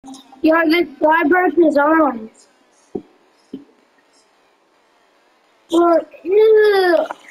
Yeah, this guy broke his arm. Well, ew.